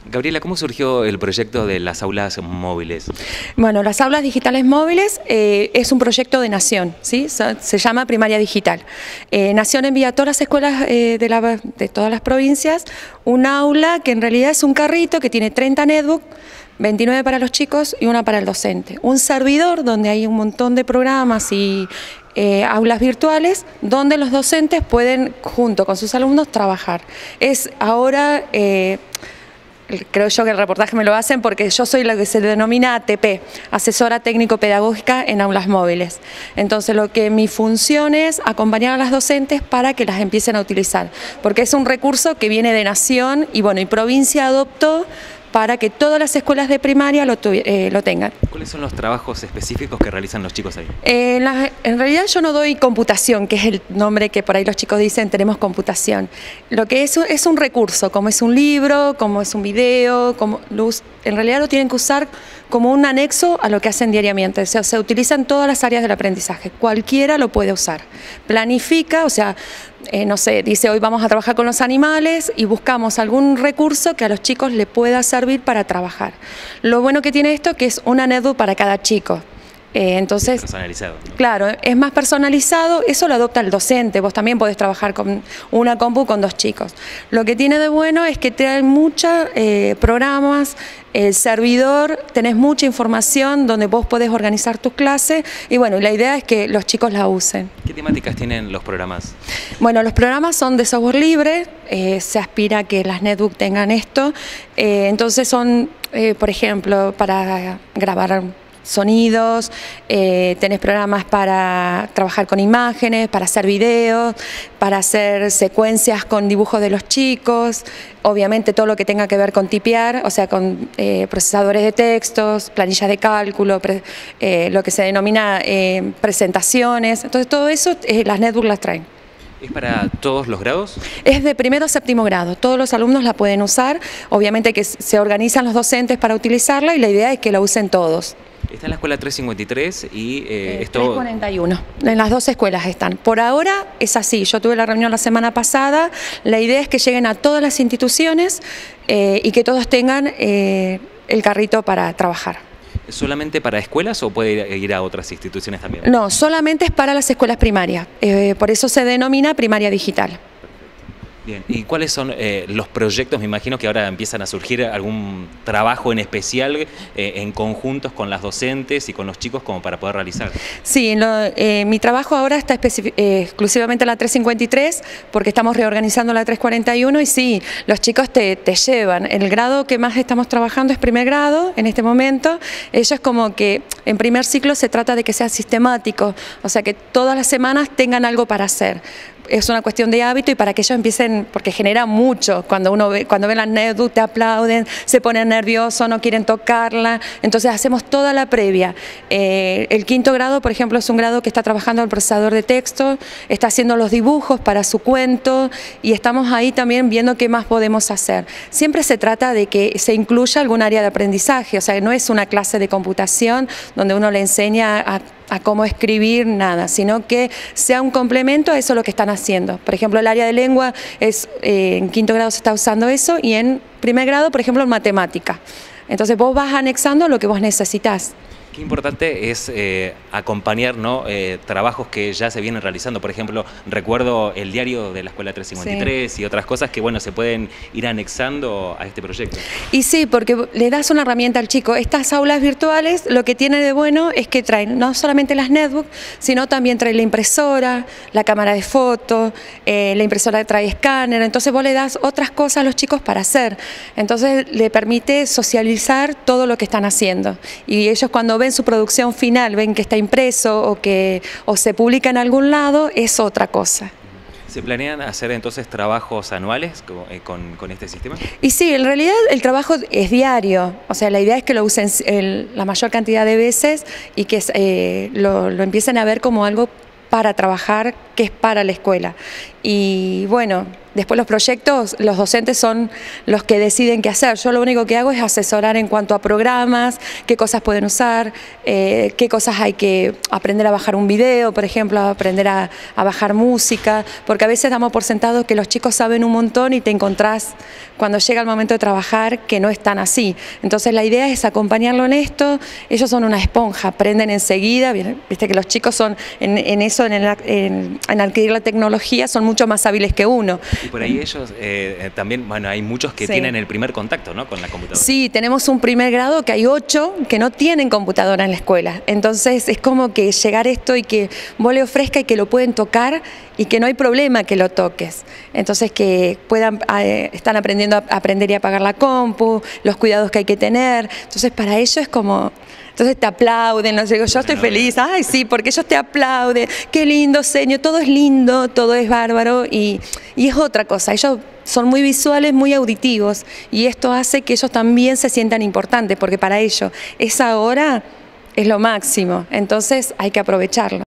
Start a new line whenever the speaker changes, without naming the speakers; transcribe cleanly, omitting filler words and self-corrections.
Gabriela, ¿cómo surgió el proyecto de las aulas móviles?
Bueno, las aulas digitales móviles es un proyecto de Nación, ¿sí? Se llama Primaria Digital. Nación envía a todas las escuelas de todas las provincias un aula que en realidad es un carrito que tiene 30 netbooks, 29 para los chicos y una para el docente. Un servidor donde hay un montón de programas y aulas virtuales donde los docentes pueden, junto con sus alumnos, trabajar. Es ahora... creo yo que el reportaje me lo hacen porque yo soy lo que se denomina ATP, Asesora Técnico-Pedagógica en Aulas Móviles. Entonces mi función es acompañar a las docentes para que las empiecen a utilizar, porque es un recurso que viene de Nación y bueno, y provincia adoptó para que todas las escuelas de primaria lo tengan.
¿Cuáles son los trabajos específicos que realizan los chicos ahí?
En realidad yo no doy computación, que es el nombre que por ahí los chicos dicen, tenemos computación. Lo que es un recurso, como es un libro, como es un video, en realidad lo tienen que usar como un anexo a lo que hacen diariamente. O sea, se utilizan todas las áreas del aprendizaje, cualquiera lo puede usar. Planifica, o sea, no sé, dice hoy vamos a trabajar con los animales y buscamos algún recurso que a los chicos les pueda servir para trabajar. Lo bueno que tiene esto es que es una netbook para cada chico. Entonces,
personalizado, ¿no? Claro,
es más personalizado, eso lo adopta el docente, vos también podés trabajar con una compu con 2 chicos. Lo que tiene de bueno es que trae muchos programas, el servidor, tenés mucha información donde vos podés organizar tus clases y bueno, la idea es que los chicos la usen.
¿Qué temáticas tienen los programas?
Bueno, los programas son de software libre, se aspira a que las netbooks tengan esto, entonces son, por ejemplo, para grabar sonidos, tenés programas para trabajar con imágenes, para hacer videos, para hacer secuencias con dibujos de los chicos, obviamente todo lo que tenga que ver con tipear, o sea, con procesadores de textos, planillas de cálculo, lo que se denomina presentaciones, entonces todo eso las netbooks las traen.
¿Es para todos los grados?
Es de primero a séptimo grado, todos los alumnos la pueden usar, obviamente que se organizan los docentes para utilizarla y la idea es que la usen todos.
Está en la escuela 353 y esto...
341, en las 2 escuelas están. Por ahora es así, yo tuve la reunión la semana pasada, la idea es que lleguen a todas las instituciones y que todos tengan el carrito para trabajar.
¿Es solamente para escuelas o puede ir a otras instituciones también?
No, solamente es para las escuelas primarias, por eso se denomina Primaria Digital.
Bien, ¿y cuáles son los proyectos? Me imagino que ahora empiezan a surgir algún trabajo en especial en conjuntos con las docentes y con los chicos como para poder realizar.
Sí, mi trabajo ahora está exclusivamente en la 353 porque estamos reorganizando la 341 y sí, los chicos te llevan. El grado que más estamos trabajando es primer grado en este momento. Ellos como que en primer ciclo se trata de que sea sistemático, o sea que todas las semanas tengan algo para hacer. Es una cuestión de hábito y para que ellos empiecen, porque genera mucho, cuando ven la netbook te aplauden, se ponen nerviosos, no quieren tocarla, entonces hacemos toda la previa. El quinto grado, por ejemplo, es un grado que está trabajando el procesador de texto, está haciendo los dibujos para su cuento y estamos ahí también viendo qué más podemos hacer. Siempre se trata de que se incluya algún área de aprendizaje, o sea, no es una clase de computación donde uno le enseña a cómo escribir, nada, sino que sea un complemento a eso lo que están haciendo. Por ejemplo, el área de lengua en quinto grado se está usando eso y en primer grado, por ejemplo, en matemática. Entonces vos vas anexando lo que vos necesitas.
Qué importante es acompañar, ¿no? Trabajos que ya se vienen realizando. Por ejemplo, recuerdo el diario de la Escuela 353 sí. Y otras cosas que bueno se pueden ir anexando a este proyecto.
Y sí, porque le das una herramienta al chico. Estas aulas virtuales lo que tiene de bueno es que traen no solamente las netbooks, sino también trae la impresora, la cámara de foto, la impresora trae escáner. Entonces vos le das otras cosas a los chicos para hacer. Entonces le permite socializar todo lo que están haciendo. Y ellos cuando ven su producción final, ven que está impreso o se publica en algún lado, es otra cosa.
¿Se planean hacer entonces trabajos anuales con este sistema?
Y sí, en realidad el trabajo es diario, o sea, la idea es que lo usen la mayor cantidad de veces y que lo empiecen a ver como algo para trabajar, que es para la escuela. Y bueno, Después los proyectos, los docentes son los que deciden qué hacer. Yo lo único que hago es asesorar en cuanto a programas, qué cosas pueden usar, qué cosas hay que aprender a bajar un video, por ejemplo, aprender a bajar música, porque a veces damos por sentado que los chicos saben un montón y te encontrás cuando llega el momento de trabajar que no es tan así. Entonces la idea es acompañarlo en esto. Ellos son una esponja, aprenden enseguida. Viste que los chicos son en eso, en adquirir la tecnología, son mucho más hábiles que uno.
Y por ahí ellos también, bueno, hay muchos que tienen el primer contacto, ¿no?, con la computadora.
Sí, tenemos un primer grado que hay 8 que no tienen computadora en la escuela. Entonces es como que llegar esto y que vos le ofrezca y que lo pueden tocar y que no hay problema que lo toques. Entonces que puedan, están aprendiendo a aprender y apagar la compu, los cuidados que hay que tener. Entonces para ellos es como... Entonces te aplauden, no sé, yo estoy feliz, ay sí, porque ellos te aplauden, qué lindo señor, todo es lindo, todo es bárbaro y es otra cosa, ellos son muy visuales, muy auditivos y esto hace que ellos también se sientan importantes porque para ellos esa hora es lo máximo, entonces hay que aprovecharlo.